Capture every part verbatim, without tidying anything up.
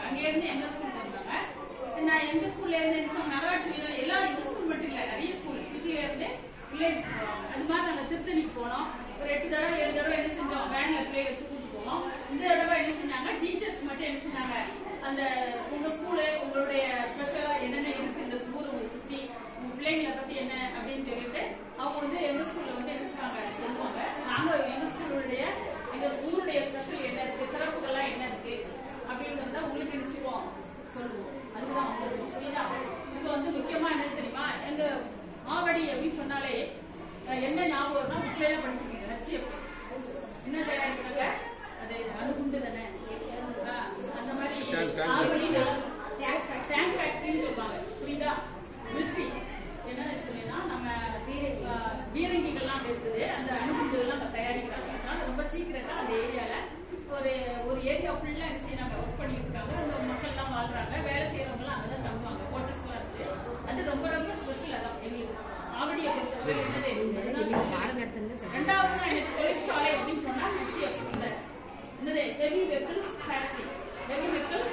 அங்கே இருந்து எங்க ஸ்கூலுக்கு வந்தாங்க. நான் எங்க ஸ்கூல்ல இருந்து என்ன சொன்ன நகராட்சி எல்லாம் எங்க ஸ்கூல் மட்டும் இல்ல, நிறைய ஸ்கூல் சிட்டில இருந்து வில்லேஜுக்கு போவாங்க. அது மாதிரி நாங்க திருத்தணிக்கு போனோம். ஒரு எட்டு தடவை ஏழு தடவை என்ன செஞ்சோம், வேன்ல பிள்ளை வச்சு கூட்டிட்டு போனோம். இந்த தடவை என்ன செஞ்சாங்க, டீச்சர்ஸ் மட்டும் என்ன செஞ்சாங்க, அந்த உங்க ஸ்கூலு உங்களுடைய ஸ்பெஷலா என்னென்ன இருக்கு இந்த ஸ்கூல் உங்களுக்கு சுத்தி உங்க பிள்ளைங்களை பத்தி என்ன அப்படின்னு சொல்லிட்டு அவங்க வந்து எங்க ஸ்கூல்ல வந்து என்ன செய்வாங்க சொல்லுவாங்க. நாங்க எங்க ஸ்கூலுடைய எங்க ஸ்கூலுடைய ஸ்பெஷல் என்ன இருக்கு, சிறப்புகள்லாம் என்ன இருக்கு அப்படிங்கறத உங்களுக்கு நினைச்சுவோம் சொல்லுவோம். அதுதான் சொல்லுவோம். புரியுதா? இப்ப வந்து முக்கியமா என்ன தெரியுமா, எங்க ஆவடி அப்படின்னு சொன்னாலே என்ன ஞாபகம்னா புக்ல படிச்சிருக்கீங்க, ஹெச்எஃப் என்ன தயாரிக்கிறாங்க, அது அணுகுண்டு தானே, அந்த மாதிரி ஆவடி டேங்க் ஃபேக்டரின்னு சொல்லுவாங்க. புரியுதா? மிலிட்ரி என்ன சொன்னீங்கன்னா நம்ம பீரங்கிகள்லாம் இருக்குது, அந்த அணுகுண்டுகள்லாம் தயாரிக்கிறாங்க. அதனால ரொம்ப சீக்கிரட்டா அந்த ஏரியால ஒரு ஒரு ஏரியா ஃபுல்லா என்ன செய்யறாங்க, ஒர்க் பண்ணிட்டு இருக்காங்க. அந்த மக்கள் எல்லாம் வாழ்றாங்க, வேலை செய்யறவங்க எல்லாம் அங்கதான் தங்குவாங்க, குவார்டர்ஸ் எல்லாம் இருக்கு. அது ரொம்ப ரொம்ப ஸ்பெஷல். அதான் எங்களுக்கு ஆவடியை பொறுத்தவரை என்னது ரெண்டாவது தொழிற்சாலை அப்படின்னு சொன்னா என்னது, heavy vehicles factory. Heavy vehicles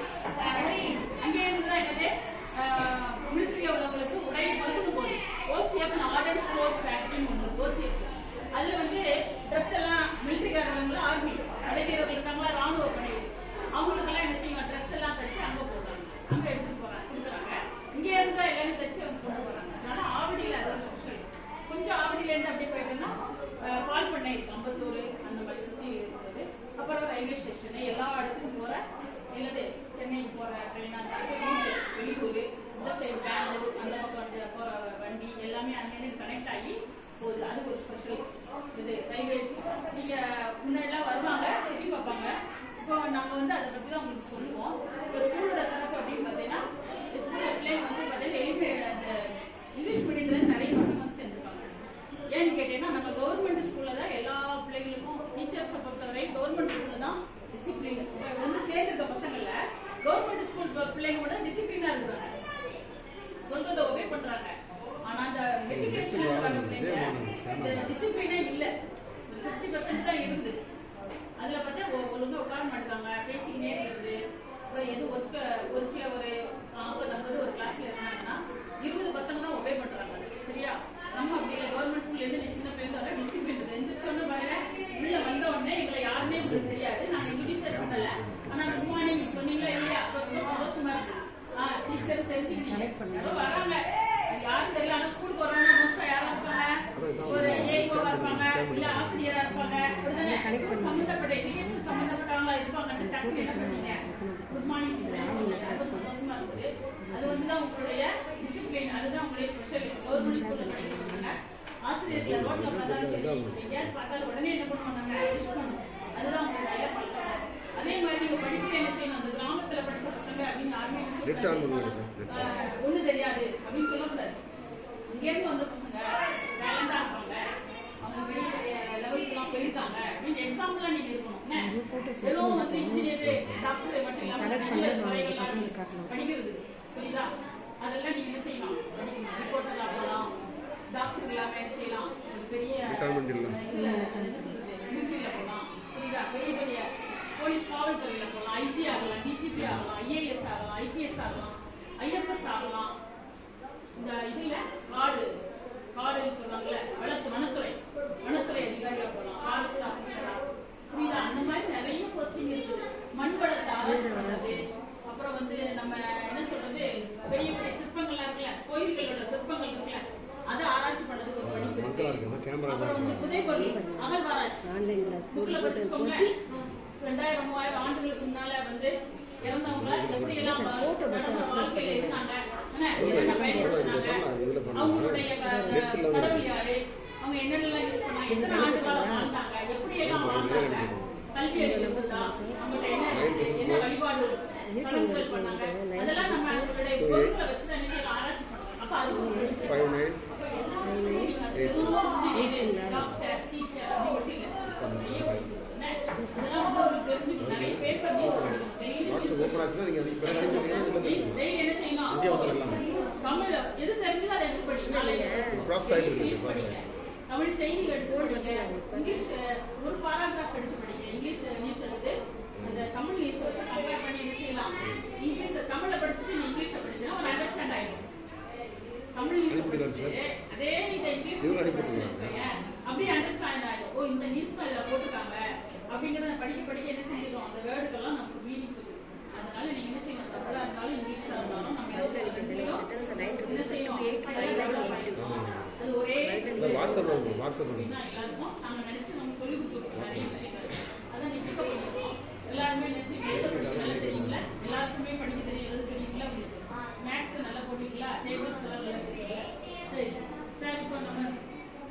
அங்கே இருந்துதான் என்னது மிலிட்டரியில உள்ளவங்களுக்கு உடை மருந்து போகுது. ஓசிஎஃப் ஆர்டர் ஸ்போர்ட்ஸ் ஃபேக்டரின்னு ஒண்ணு, ஓசிஎஃப். அதுல வந்து ட்ரெஸ் எல்லாம் மிலிட்டரிக்காரங்க, ஆர்மி படை வீரர்கள் இருக்காங்களா, ராணுவ படை, அவங்களுக்கு எல்லாம் என்ன செய்வாங்க, ட்ரெஸ் எல்லாம் தச்சு அங்க போடுறாங்க, அங்க எடுத்துட்டு போறாங்க கொடுக்குறாங்க. இங்க இருந்தா எல்லாமே தச்சு அவங்க கொண்டு போறாங்க. அதனால ஆவடியில அது ஒரு ஸ்பெஷல். கொஞ்சம் ஆவடியில இருந்து அப்படியே போயிட்டோம்னா பால் பண்ணை இருக்கு, அம்பத்தூர் அந்த மாதிரி சுத்தி இருக்கிறது. அப்புறம் ரயில்வே ஸ்டேஷன், எல்லா இடத்துக்கும் போற என்னது சென்னைக்கு போற ட்ரெயினா வெளியூர், இந்த சைடு பெங்களூர் அந்த பக்கம் போற வண்டி எல்லாமே அங்கே கனெக்ட் ஆகி போகுது. அது ஒரு ஸ்பெஷல். இது ரயில்வே நீங்க முன்னாடிலாம் வருவாங்க, சுற்றி பார்ப்பாங்க. இப்போ நாங்க வந்து அதை பத்தி தான் உங்களுக்கு சொல்லுவோம். இப்போ ஸ்கூலோட சிறப்பு அப்படின்னு பார்த்தீங்கன்னா, ஸ்கூல்ல பிள்ளைங்க வந்து பார்த்தீங்கன்னா அந்த இங்கிலீஷ் மீடியத்துல நிறைய பசங்க வந்து சேர்ந்துருப்பாங்க. ஏன்னு கேட்டீங்கன்னா, நம்ம கவர்மெண்ட் ஸ்கூல்ல தான் எல்லா பிள்ளைங்களுக்கும் டீச்சர்ஸை பொறுத்தவரை கவர்மெண்ட் ஸ்கூல்ல தான் டிசிப்ளின் வந்து சேர்ந்துருக்க பசங்கள்ல கவர்மெண்ட் ஸ்கூல் பிள்ளைங்க கூட டிசிப்ளினா இருக்கிறாங்க, சொல்றதை ஒபே பண்றாங்க. ஆனா அந்த மெட்ரிகுலேஷன்ல வர பிள்ளைங்க இந்த டிசிப்ளினே இல்ல, ஒரு பிப்டி பர்சன்ட் தான் இருந்து. அதுல பார்த்தா ஒழுங்கா உட்கார மாட்டாங்க, பேசிக்கினே இருக்குது. அப்புறம் எது ஒர்க்க ஒரு சில ஒரு ஐம்பது ஐம்பது ஒரு கிளாஸ்ல இருந்தாங்கன்னா இருபது பசங்க தான் ஒபே பண்றாங்க. சரியா? நம்ம அப்படி இல்லை, கவர்மெண்ட் ஸ்கூல்ல இருந்து சின்ன பிள்ளைங்க வர டிசிப்ளின் இருக்கு. எந்திரிச்சோன்னு பாருங்க, உள்ள வந்த உடனே எங்களை யாருமே உங்களுக்கு தெரியாது, நாங்க இன்ட்ரடியூஸ் பண்ணல, ஆனா குட் மார்னிங் சொன்னீங்களா இல்லையா, ரொம்ப சந்தோஷமா இருக்கு. ஆஹ் டீச்சர் தெரிஞ்சுக்கிட்டீங்க வராங்க, யாரும் தெரியல. ஆனா ஸ்கூலுக்கு வராங்க, மோஸ்டா யாரா இருப்பாங்க, ஒரு ஏஓவா இருப்பாங்க, இல்ல ஆசிரியரா இருப்பாங்க, சம்பந்தப்பட்ட எஜுகேஷன் சம்பந்தப்பட்டவங்களா இருப்பாங்க. டக்குனு என்ன பண்ணீங்க, குட் மார்னிங் ரொம்ப சந்தோஷமா இருக்குது. அது வந்துதான் உங்களுடைய டிசிப்ளின், அதுதான் உங்களுடைய ஸ்பெஷல். கவர்மெண்ட் ஸ்கூல்ல படிக்கிறாங்க, ஆசிரியர்கள் ரோட்ல பார்த்தாலும் சரி, எங்கேயாவது பார்த்தாலும் உடனே என்ன பண்ணுவாங்க, அதுதான் உங்களுக்கு நல்ல பழக்கம். அதே மாதிரி நீங்க படிக்க என்ன செய்யணும், அந்த கிராமத்துல படிச்ச பசங்க அப்படின்னு யாருமே ஒண்ணு தெரியாது அப்படின்னு சொல்லக்கூடாது. இங்க இருந்து வந்த பசங்க டேலண்டா இருப்பாங்க, அவங்க பெரிய பெரிய லெவலுக்கு எல்லாம் போயிருக்காங்க அப்படின்னு எக்ஸாம்பிளா நீங்க இருக்கணும். வெறும் வந்து இன்ஜினியர் டாக்டர் மட்டும் இல்லாம நிறைய துறைகள் படிக்கிறது, புரியுதா? அதெல்லாம் நீங்க என்ன செய்யலாம், படிக்கணும். ரிப்போர்ட்டர் ஆகலாம், டாக்டர் எல்லாமே செய்யலாம், பெரிய மிலிட்டரியில போகலாம், புரியுதா? பெரிய பெரிய போலீஸ் காவல்துறையில போகலாம், ஐஜி ஆகலாம், டிஜிபி ஆகலாம், ஐஏஎஸ் ஆகலாம், ஐபிஎஸ் ஆகலாம், ஐஎஃப்எஸ் ஆகலாம். இந்த இதுல காடு காடுன்னு சொல்றாங்கல்ல, வனத்து வனத்துறை வனத்துறை அதிகாரியா போகலாம், ஃபாரஸ்ட் ஆபீசரா, புரியுதா? அந்த மாதிரி நிறைய போஸ்டிங் இருக்குது. மண்வளத்தை ஆராய்ச்சி பண்றது, அப்புறம் வந்து நம்ம என்ன சொல்றது, பெரிய பெரிய சிற்பங்கள்லாம் இருக்குல்ல, கோயில்களோட சிற்பங்கள் இருக்குல்ல, அதை ஆராய்ச்சி பண்றதுக்கு ஒரு படிப்பு இருக்கு. அப்புறம் வந்து புதைபொருள் அகழ்வாராய்ச்சி புக்ல படிச்சுக்கோங்க. ரெண்டாயிரம் மூவாயிரம் ஆண்டுகளுக்கு முன்னால வந்து இறந்தவங்க எப்படி எல்லாம் வாழ்க்கையில இருந்தாங்க, பயன்படுத்தினாங்க, அவங்களுடைய கடவுள் யாரு, அவங்க என்னென்னலாம் யூஸ் பண்ணாங்க, எத்தனை ஆண்டு காலம் வாழ்ந்தாங்க, எப்படி எல்லாம் வாழ்ந்தாங்க, கல்வி அறிவு இருந்தா, அவங்கள்ட்ட என்ன இருக்கு, என்ன வழிபாடு சடங்குகள் பண்ணாங்க, அதெல்லாம் நம்ம அவங்களுடைய பொருட்களை வச்சுதான் என்ன செய்யலாம், ஆராய்ச்சி பண்ணலாம். அப்ப அது டாக்டர் டீச்சர் அப்படி இல்ல, இதெல்லாம் வந்து உங்களுக்கு தெரிஞ்சுக்கணும். நிறைய பேப்பர் நியூஸ் என்ன செய்யணும், தமிழ் எது தெரிஞ்சு அதை எடுத்து படிங்க, தமிழ் செய்திகள் எடுத்து படிங்க, இங்கிலீஷ் ஒரு பாராகிராஃப் எடுத்து படிங்க, இங்கிலீஷ் நியூஸ் எடுத்து அந்த தமிழ் நியூஸ் வச்சு கம்பேர் பண்ணி என்ன செய்யலாம், அப்படியே அண்டர்ஸ்டாண்ட் ஆயிடும். ஓ இந்த நியூஸ் இதுல போட்டுருக்காங்க அப்படிங்கறத படிக்க படிக்க என்ன செஞ்சிடும், அந்த வேர்டுக்கெல்லாம் நமக்கு மீனிங் புரியும். அதனால நீங்க என்ன செய்யணும், தமிழா இருந்தாலும் இங்கிலீஷா இருந்தாலும் நம்ம என்ன செய்யணும், அது ஒரே வாட்ஸ்அப் வாட்ஸ்அப் எல்லாருக்கும் நாங்க நினைச்சு நம்ம சொல்லி கொடுத்துருக்கோம் நிறைய விஷயம்.